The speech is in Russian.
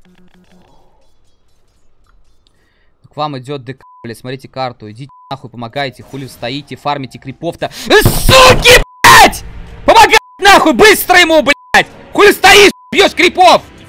К вам идет ДК, блядь, смотрите карту. Идите нахуй, помогайте, хули стоите, фармите крипов-то. Суки, блядь! Помогай нахуй, быстро ему, блядь! Хули стоишь, бьешь крипов!